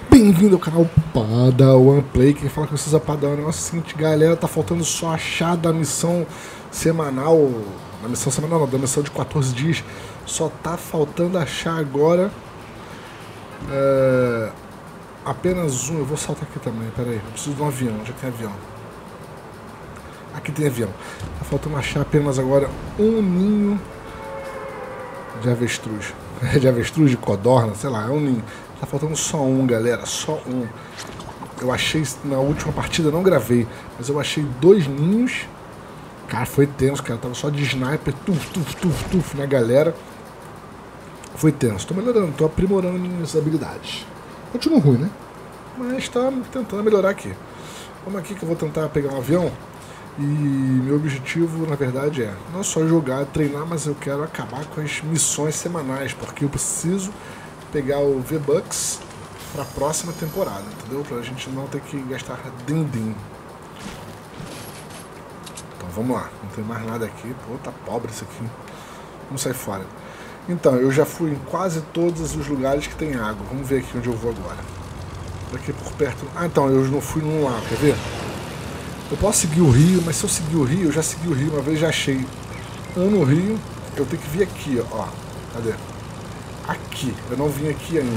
Bem-vindo ao canal Padawan Play. Quem fala com vocês é Padawan. O negócio é o seguinte, galera, tá faltando só achar da missão semanal. Da missão semanal não, da missão de 14 dias. Só tá faltando achar agora apenas um. Eu vou saltar aqui também, peraí. Eu preciso de um avião, onde é que tem avião? Aqui tem avião. Tá faltando achar apenas agora um ninho de avestruz. De avestruz, de codorna, sei lá, é um ninho. Tá faltando só um, galera, só um. Eu achei, na última partida, não gravei, mas eu achei 2 ninhos. Cara, foi tenso, cara, tava só de sniper, tuf, na galera. Foi tenso, tô melhorando, tô aprimorando minhas habilidades. Continua ruim, né? Mas tá tentando melhorar aqui. Vamos aqui que eu vou tentar pegar um avião. E meu objetivo, na verdade, é não só jogar, treinar, mas eu quero acabar com as missões semanais, porque eu preciso pegar o V-Bucks para a próxima temporada, entendeu? Pra gente não ter que gastar din-din. Então vamos lá, não tem mais nada aqui. Pô, tá pobre isso aqui. Vamos sair fora. Então, eu já fui em quase todos os lugares que tem água. Vamos ver aqui onde eu vou agora. Daqui por perto. Ah, então, eu não fui num lá, quer ver? Eu posso seguir o rio, mas se eu seguir o rio, eu já segui o rio uma vez, já achei um no rio. Eu tenho que vir aqui, ó. Cadê? Aqui, eu não vim aqui ainda.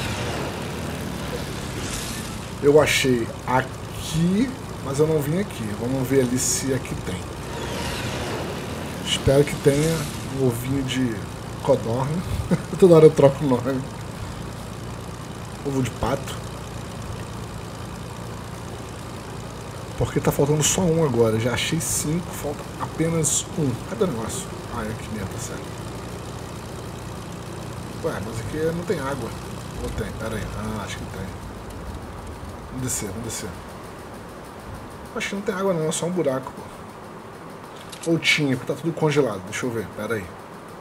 Eu achei aqui, mas eu não vim aqui. Vamos ver ali se aqui tem. Espero que tenha um ovinho de codorna. Toda hora eu troco o nome. Ovo de pato. Porque tá faltando só um agora. Já achei 5, falta apenas um. Cadê o negócio? Ah, é aqui mesmo, tá certo. Ué, mas aqui não tem água. Ou tem? Pera aí. Ah, acho que tem. Vamos descer, vamos descer. Acho que não tem água não, é só um buraco, pô. Ou tinha, porque tá tudo congelado. Deixa eu ver, pera aí.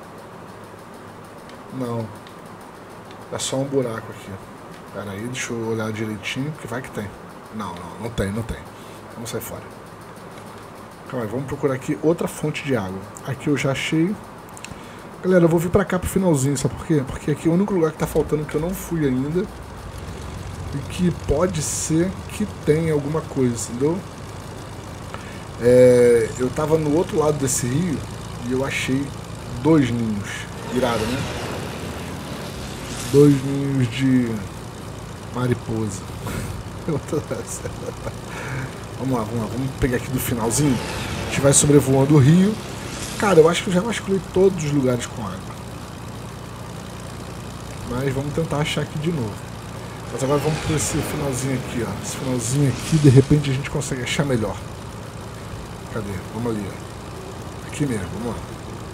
Não. É só um buraco aqui. Pera aí, deixa eu olhar direitinho, porque vai que tem. Não tem. Vamos sair fora. Calma aí, vamos procurar aqui outra fonte de água. Aqui eu já achei. Galera, eu vou vir pra cá pro finalzinho, sabe por quê? Porque aqui é o único lugar que tá faltando que eu não fui ainda. E que pode ser que tenha alguma coisa, entendeu? Eu tava no outro lado desse rio e eu achei 2 ninhos. Irado, né? 2 ninhos de mariposa. Vamos lá, vamos pegar aqui do finalzinho. A gente vai sobrevoando o rio. Cara, eu acho que eu já vasculhei todos os lugares com água. Mas vamos tentar achar aqui de novo. Mas agora vamos por esse finalzinho aqui, ó. Esse finalzinho aqui, de repente a gente consegue achar melhor. Cadê? Vamos ali, ó. Aqui mesmo, vamos lá.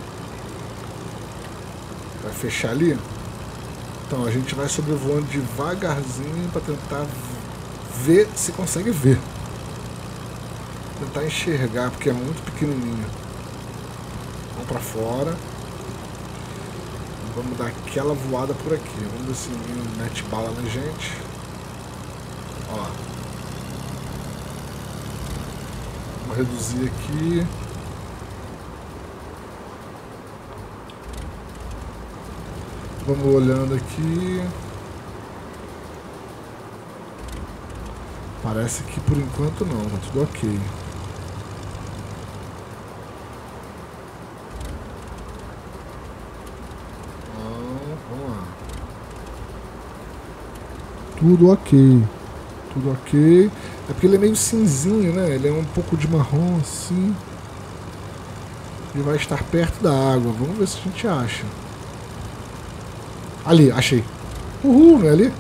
Vai fechar ali? Então a gente vai sobrevoando devagarzinho para tentar ver se consegue ver. Tentar enxergar, porque é muito pequenininho. Vamos pra fora. Vamos dar aquela voada por aqui. Vamos ver se ninguém mete bala na gente. Ó. Vamos reduzir aqui. Vamos olhando aqui. Parece que por enquanto não, tá tudo ok. Vamos lá. Tudo ok. Tudo ok. É porque ele é meio cinzinho, né? Ele é um pouco de marrom assim. Ele vai estar perto da água. Vamos ver se a gente acha. Ali, achei. Uhul, não é ali?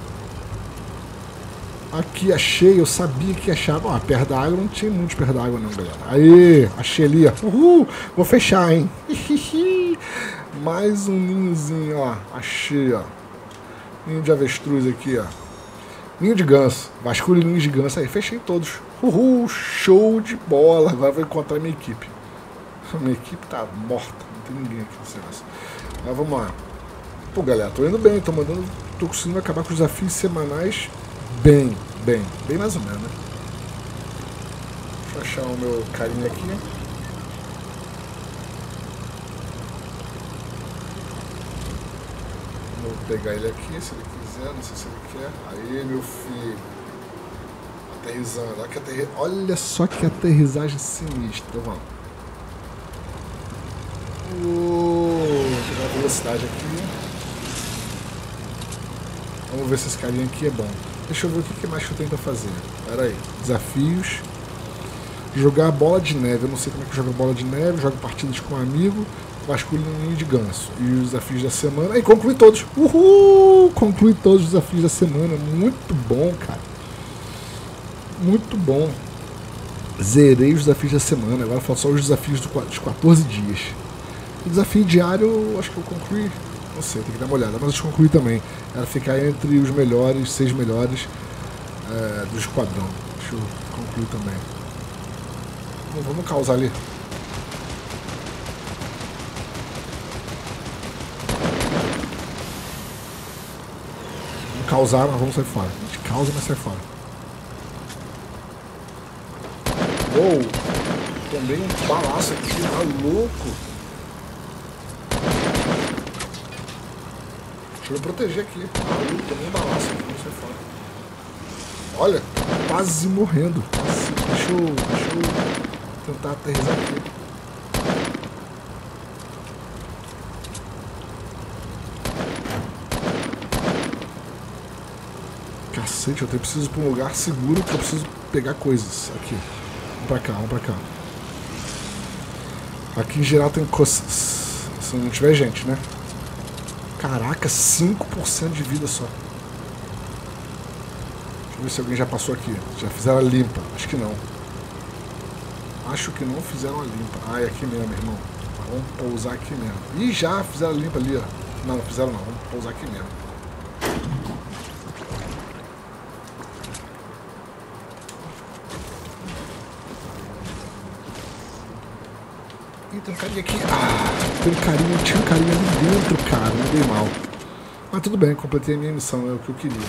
Aqui, achei. Eu sabia que achava. Ó, perto da água não tinha muito perto da água não, galera. Aí, achei ali, ó. Uhul, vou fechar, hein? Mais um ninhozinho, ó. Achei, ó. Ninho de avestruz aqui, ó. Ninho de ganso. Vasculho ninho de ganso. Aí, fechei todos. Uhul, show de bola. Agora vou encontrar minha equipe. Minha equipe tá morta. Não tem ninguém aqui nesse negócio. Mas vamos lá. Pô, galera, tô indo bem. Tô conseguindo acabar com os desafios semanais bem mais ou menos, né? Deixa eu achar o meu carinha aqui. Vou pegar ele aqui, se ele quiser. não sei se ele quer. Aí, meu filho. Aterrissando. Olha só que aterrissagem sinistra, vamos. Vou pegar a velocidade aqui. Vamos ver se esse carinha aqui é bom. Deixa eu ver o que mais que eu tenho pra fazer. Pera aí. Desafios. Jogar bola de neve. Eu não sei como é que joga bola de neve. Jogo partidas com um amigo. Vasculho no ninho de ganso. E os desafios da semana. E conclui todos. Uhul! Conclui todos os desafios da semana. Muito bom, cara. Muito bom. Zerei os desafios da semana. Agora faltam só os desafios dos 14 dias. O desafio diário, acho que eu concluí. Não sei, tem que dar uma olhada. Mas eu concluí também. Era ficar entre os melhores, 6 melhores do esquadrão. Deixa eu concluir também. Vamos causar ali. Vamos causar, mas vamos sair fora. A gente causa, mas sai fora. Uou! Tomei um balaço aqui, tá louco! Deixa eu me proteger aqui. Tá louco, tomei um balaço aqui, vamos sair fora. Olha, quase morrendo. Deixa eu tentar aterrissar aqui. Cacete, eu preciso ir pra um lugar seguro que eu preciso pegar coisas. Aqui. Vamos pra cá. Aqui em geral tem coisas. Se não tiver gente, né? Caraca, 5% de vida só. Deixa eu ver se alguém já passou aqui. Já fizeram a limpa. Acho que não. Acho que não fizeram a limpa. Ah, é aqui mesmo, irmão. Vamos pousar aqui mesmo. Ih, já fizeram a limpa ali, ó. Não, não fizeram não. Vamos pousar aqui mesmo. Ih, tem um carinha aqui. Ah, tem um carinha, tinha um carinha ali dentro, cara. Não dei mal. Mas tudo bem, completei a minha missão. É o que eu queria.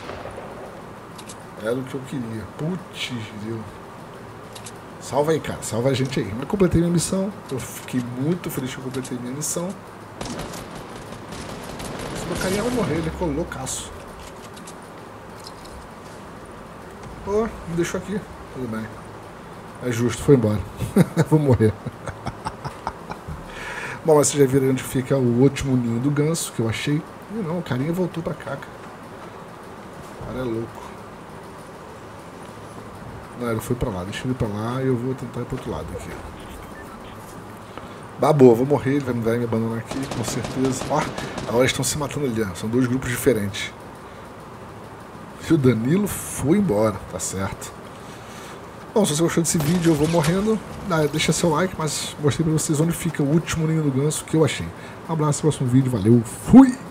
Era o que eu queria. Putz, viu? Salva aí, cara. Salva a gente aí. Mas completei minha missão. Eu fiquei muito feliz que eu completei minha missão. Esse meu carinha vai morrer. Ele ficou loucaço. Pô, me deixou aqui. Tudo bem. É justo, foi embora. Vou morrer. Bom, mas vocês já viram onde fica o último ninho do ganso que eu achei. E não, o carinha voltou pra cá, cara. O cara é louco. Não, ele foi pra lá. Deixa ele ir pra lá e eu vou tentar ir pro outro lado aqui. Babou, vou morrer. Ele vai me abandonar aqui, com certeza. Ó, agora eles estão se matando ali. Ó. São dois grupos diferentes. E o Danilo foi embora, tá certo. Bom, se você gostou desse vídeo, eu vou morrendo. Deixa seu like, mas mostrei pra vocês onde fica o último ninho do ganso que eu achei. Um abraço, próximo vídeo, valeu, fui!